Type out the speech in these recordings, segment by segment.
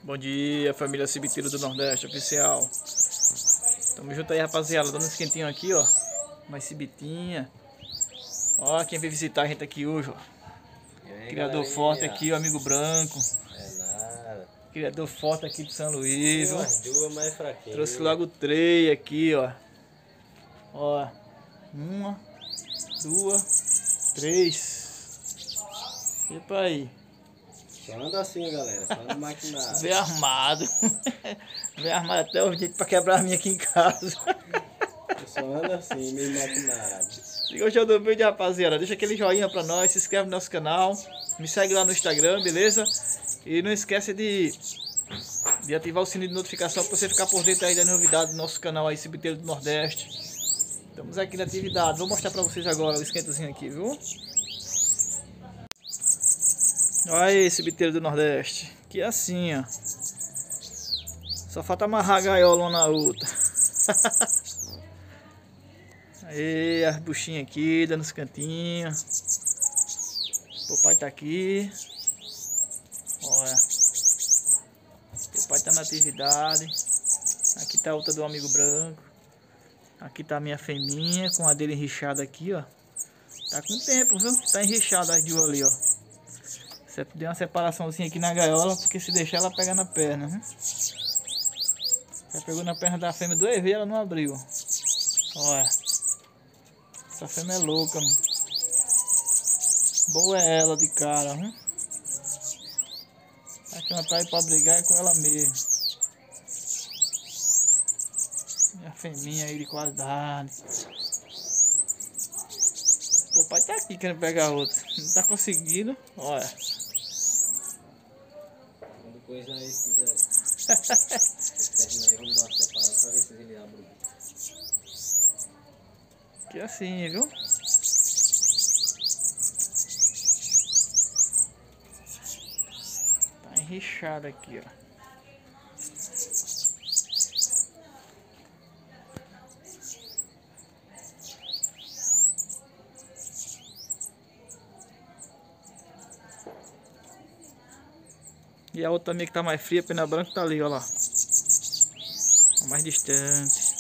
Bom dia, família Cibiteiro do Nordeste oficial. Tamo junto aí, rapaziada, dando um esquentinho aqui, ó. Mais cibitinha. Ó, quem veio visitar a gente aqui hoje, ó. Aí, Criador galerinha? forte aqui, o amigo branco. É nada. Criador forte aqui de São Luís, ó. Umas duas mais fraquinhas. Trouxe logo 3 aqui, ó. Ó. 1, 2, 3. Epa aí. Só anda assim, galera. Só anda maquinado. Vem armado. Vem armado até os dentes pra quebrar a minha aqui em casa. Só anda assim, meio maquinado. Se gostou do vídeo, rapaziada, deixa aquele joinha pra nós, se inscreve no nosso canal, me segue lá no Instagram, beleza? E não esquece de ativar o sininho de notificação pra você ficar por dentro aí das novidades do nosso canal aí, Cibiteiro do Nordeste. Estamos aqui na atividade, vou mostrar pra vocês agora o esquentozinho aqui, viu? Olha aí, Cibiteiro do Nordeste, que é assim, ó. Só falta amarrar a gaiola uma na outra. Aí, as buchinhas aqui, dando os cantinhos. O papai tá aqui. Olha. O papai tá na atividade. Aqui tá a outra do amigo branco. Aqui tá a minha fêmea com a dele enrixada aqui, ó. Tá com tempo, viu? Tá enrixada as duas ali, ó. Você deu uma separaçãozinha aqui na gaiola, porque se deixar ela pega na perna, viu? Já pegou na perna da fêmea 2 vezes, ela não abriu. Olha. Essa fêmea é louca, mano. Boa é ela de cara, hein? Aqui ela tá aí pra brigar é com ela mesmo. Minha fêmea aí de qualidade. O papai tá aqui querendo pegar outra. Não tá conseguindo. Olha. Quando coisa aí, se quiser. Terminar aí, vamos dar uma separada pra ver se ele abre. Que assim, viu? Tá enrixado aqui, ó. E a outra também que tá mais fria, a pena branca tá ali, ó lá. Tá mais distante.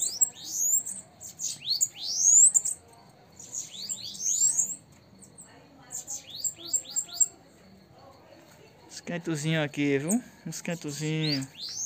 Esquentozinho aqui, viu? Um esquentozinho.